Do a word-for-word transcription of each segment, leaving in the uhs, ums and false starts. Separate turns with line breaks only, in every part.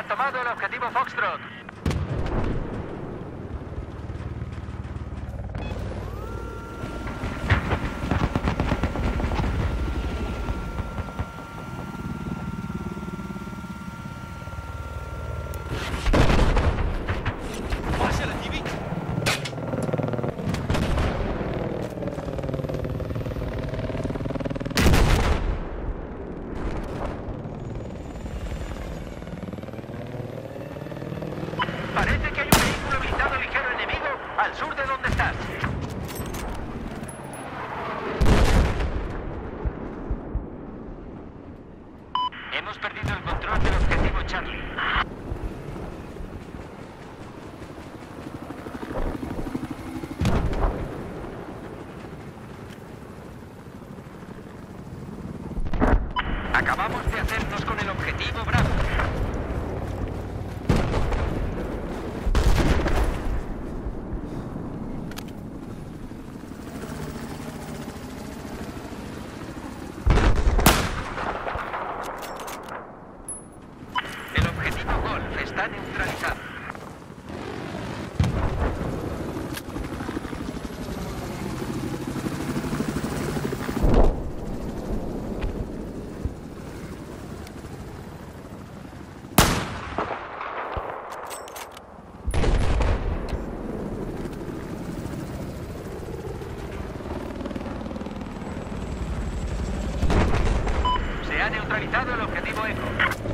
Han tomado el objetivo Foxtrot. Parece que hay un vehículo blindado ligero enemigo al sur de donde estás. Hemos perdido el control del objetivo Charlie. Acabamos de hacernos con el objetivo Bravo. El objetivo Golf está neutralizado. Se ha neutralizado el objetivo Echo.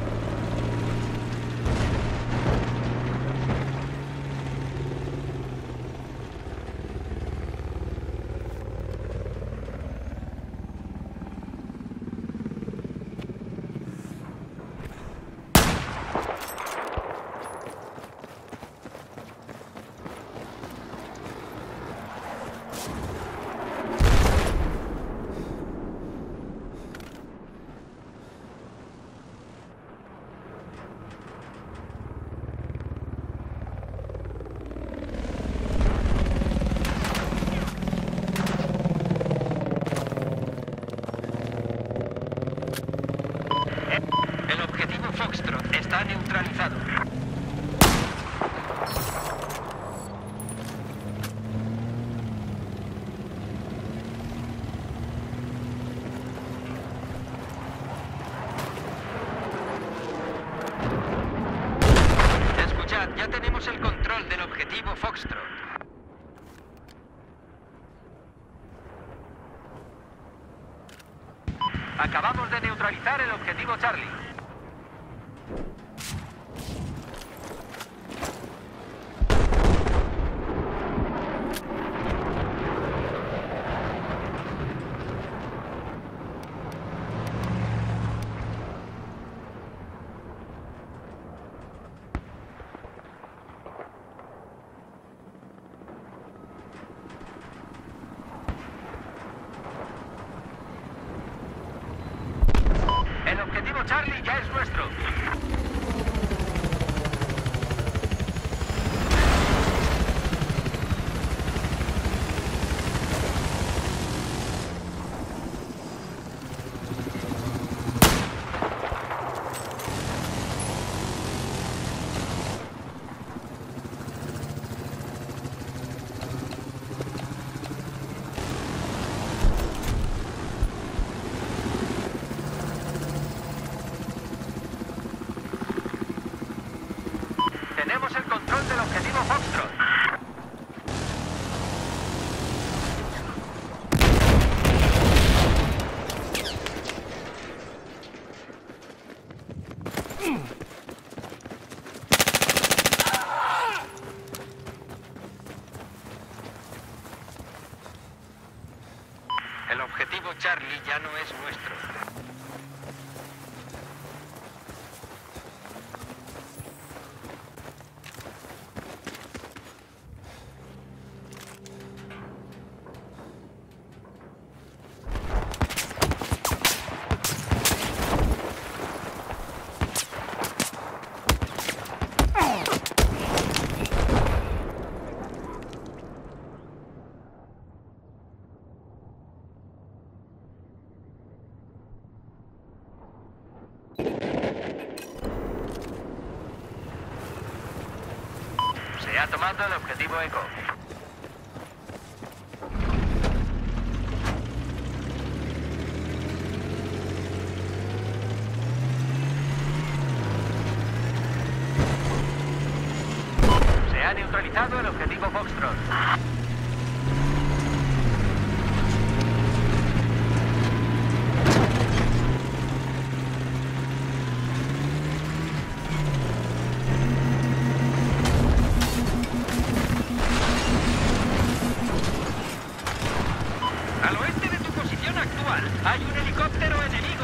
El objetivo Foxtrot está neutralizado. Escuchad, ya tenemos el control del objetivo Foxtrot. Acabamos de neutralizar el objetivo Charlie. El objetivo Charlie ya es nuestro. Tenemos el control del objetivo Foxtrot. El objetivo Charlie ya no es nuestro. Se ha tomado el objetivo Eco. Se ha neutralizado el objetivo Foxtrot. Al oeste de tu posición actual hay un helicóptero enemigo.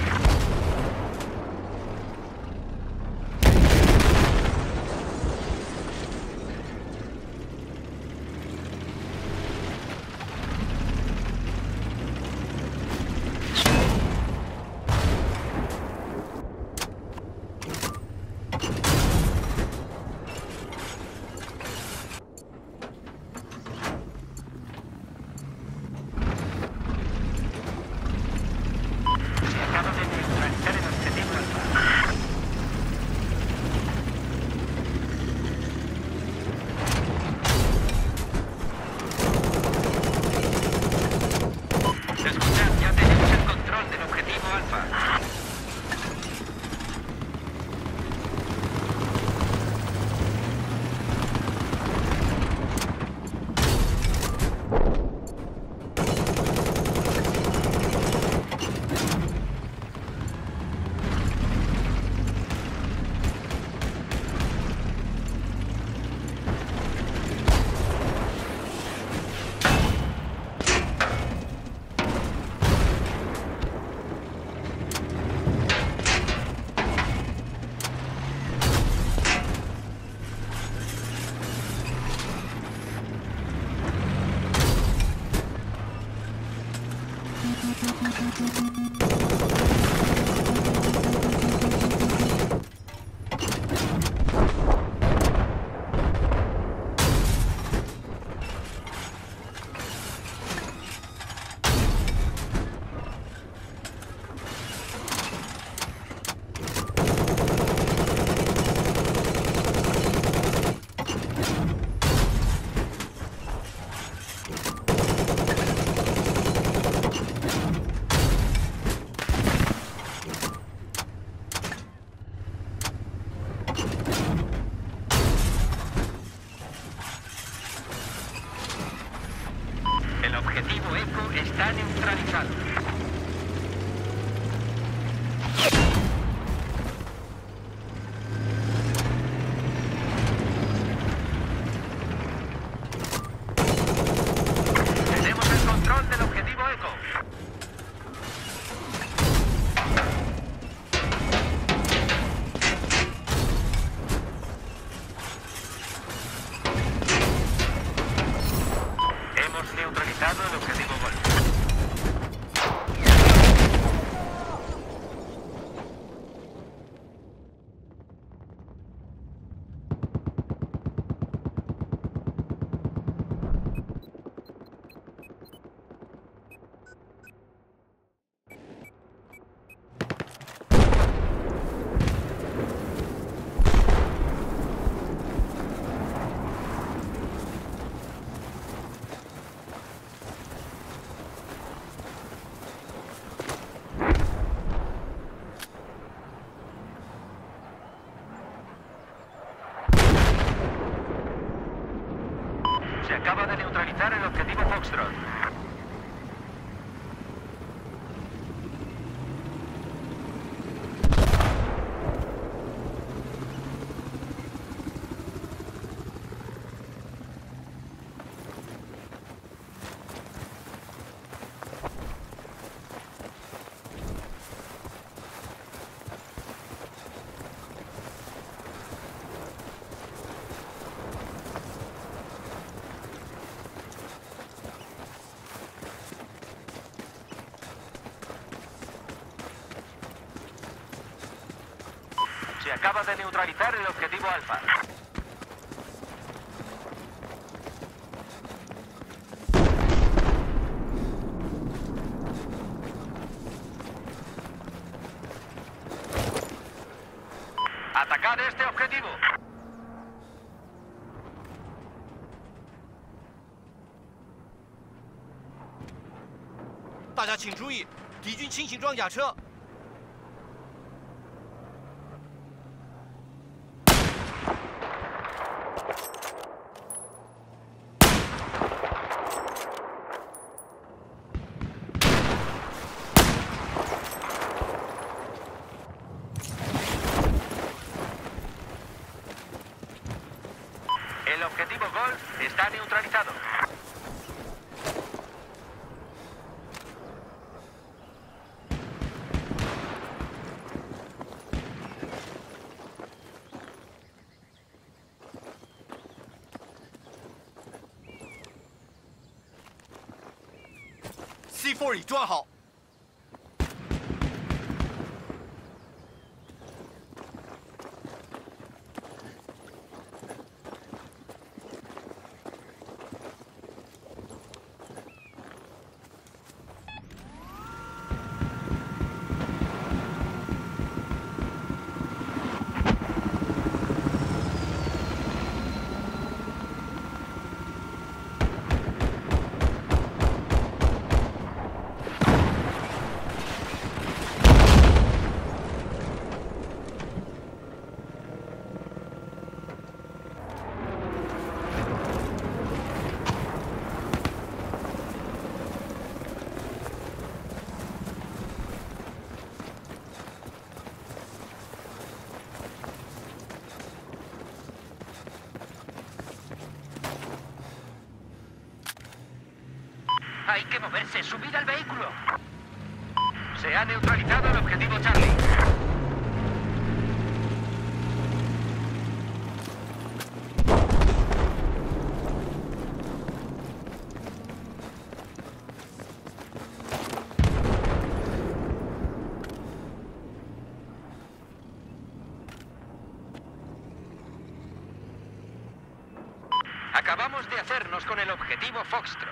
El objetivo Eco está neutralizado. Tenemos el control del objetivo Eco. Hemos neutralizado el objetivo Golf. Se acaba de neutralizar el objetivo Foxtrot. Se acaba de neutralizar el objetivo Alfa. Atacad este objetivo.
大家请注意，敌军轻型装甲车。
El objetivo Golf está neutralizado.
C 四 已装好。
Hay que moverse, subir al vehículo. Se ha neutralizado el objetivo Charlie. Acabamos de hacernos con el objetivo Foxtrot.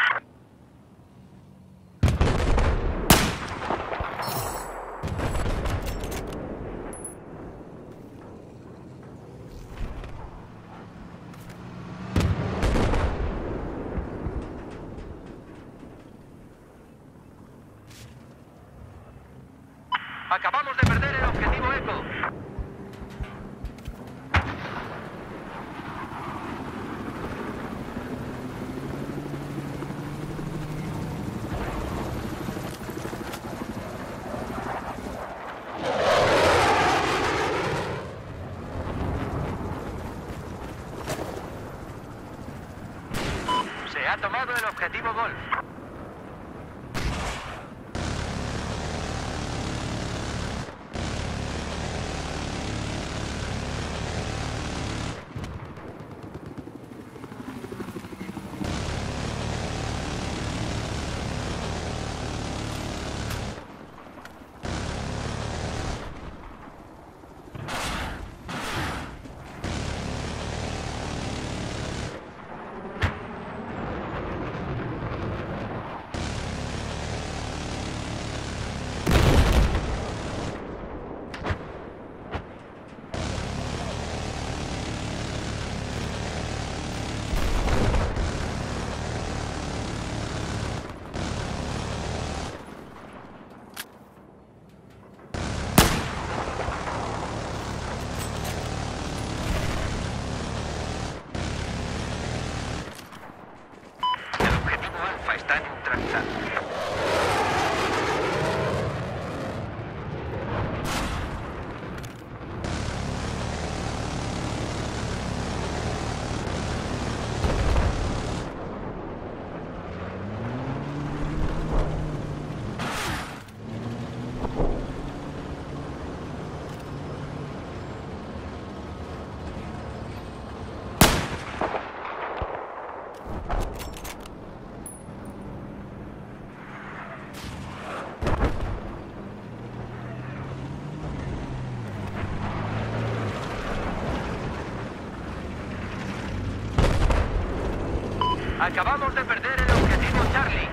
Acabamos de perder el objetivo Echo. Se ha tomado el objetivo Golf. Está neutralizado. Acabamos de perder el objetivo Charlie.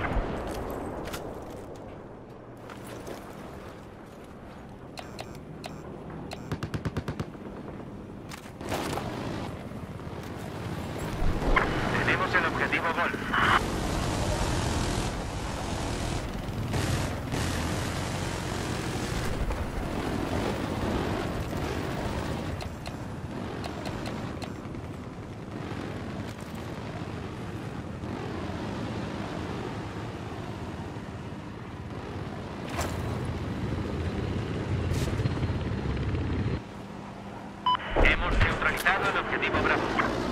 Tenemos el objetivo Golf. neutralizado el objetivo Bravo.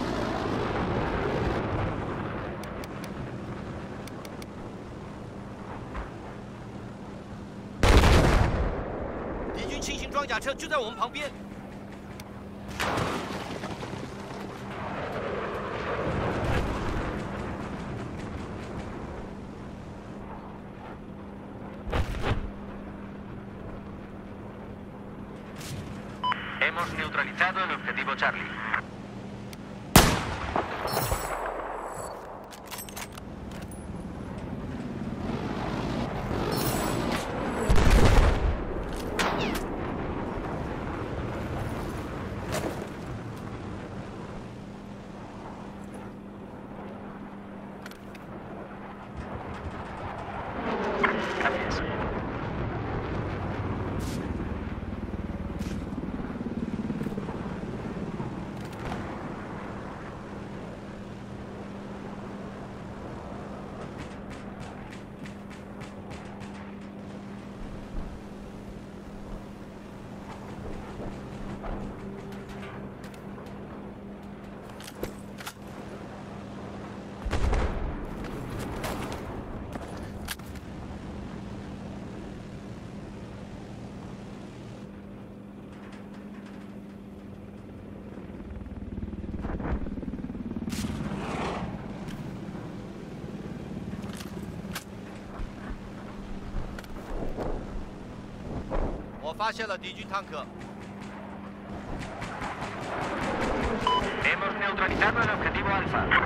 Dijun 轻型装甲车就在我们旁边。
Hemos neutralizado el objetivo Charlie. Gracias.
我发现了敌军坦克。
Hemos neutralizado el objetivo Alfa.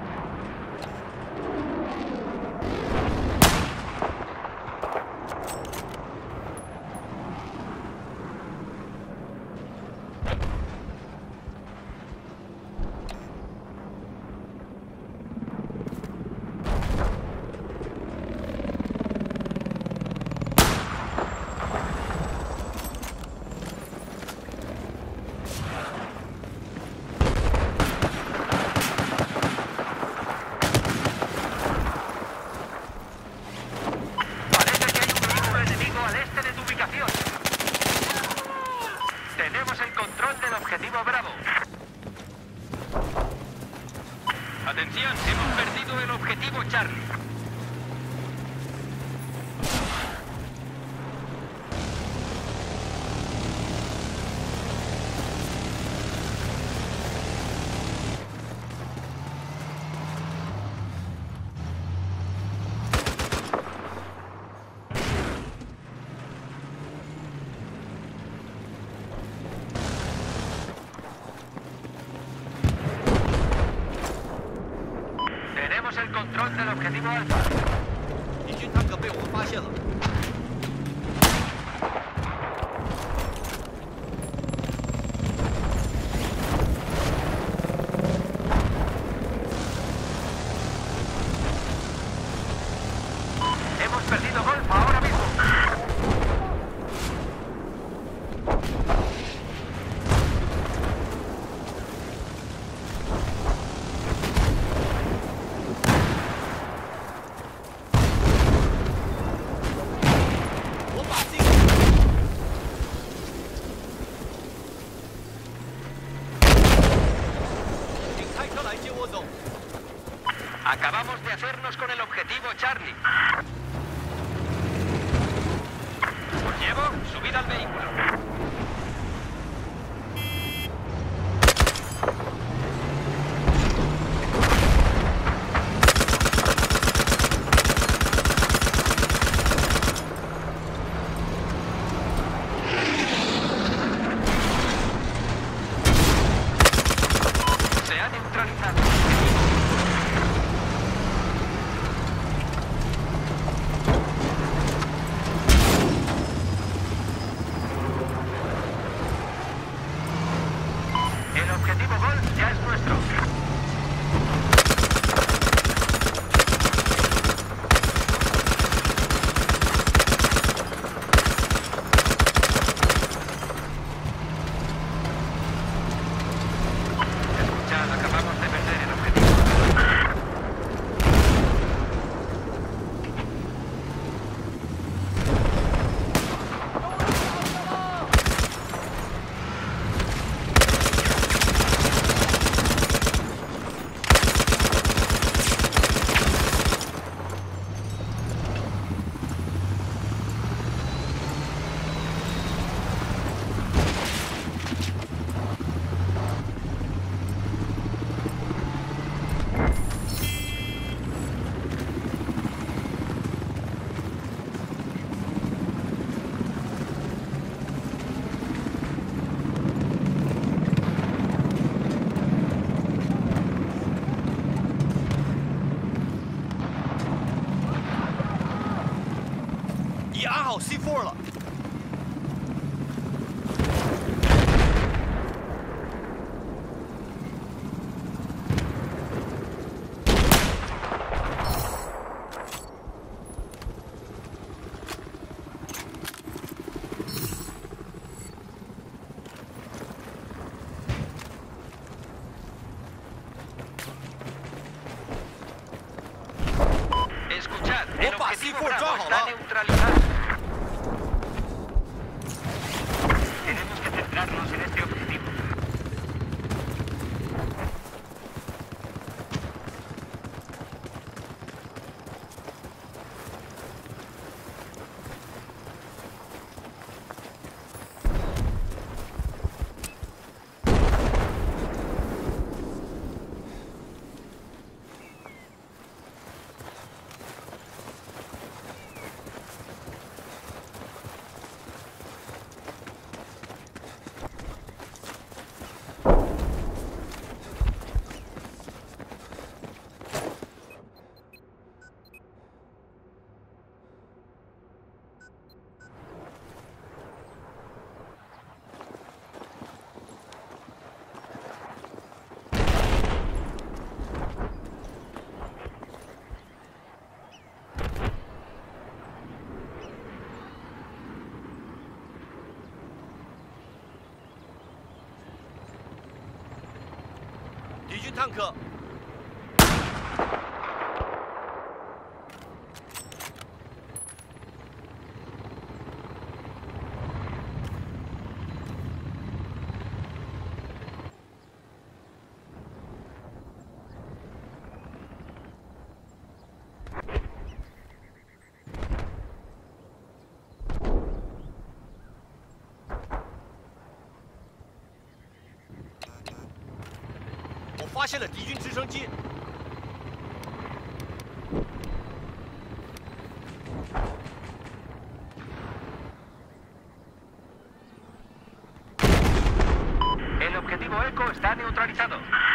Atención, hemos perdido el objetivo Charlie. El control del objetivo Alfa.
敌军坦克被我们发现了。
Hemos perdido Golfo ahora mismo. Acabamos de hacernos con el objetivo Charlie. Os llevo, subid al vehículo. Se ha neutralizado. El objetivo Golf ya es nuestro. Escuchad, acabamos de perder el objetivo. El
把 C
objetivo
四
Bravo
抓好
está
了。
neutralizado. Tenemos que centrarnos en este objetivo.
敌军坦克， 我发现了敌军直升机。
El objetivo Eco está neutralizado.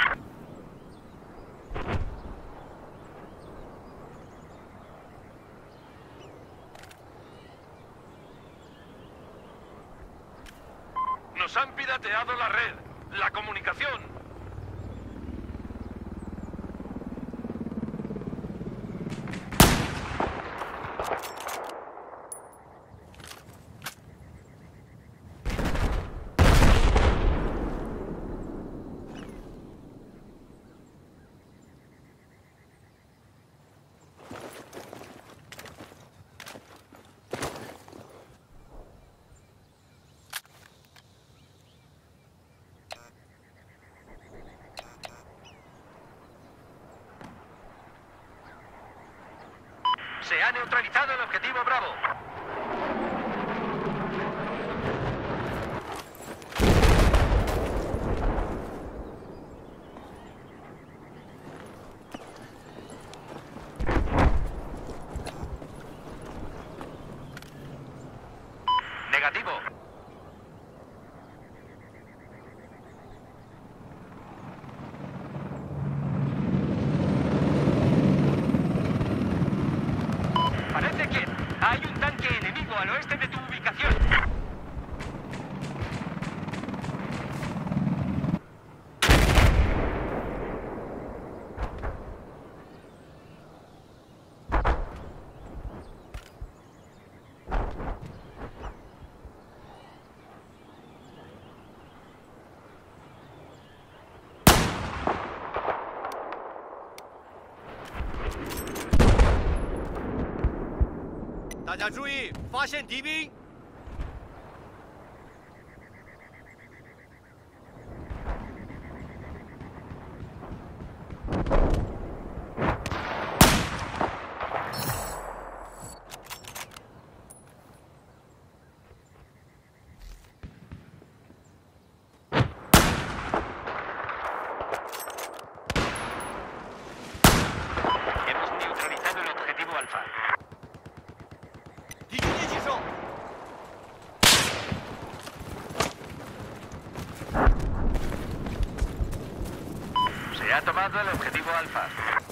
Nos han pirateado la red, la comunicación.
Se ha neutralizado el objetivo Bravo. Negativo. Parece que hay un tanque enemigo al oeste de tu ubicación.
“大家注意，发现敌兵！” 敌军接近手。
Se ha tomado el objetivo Alfa.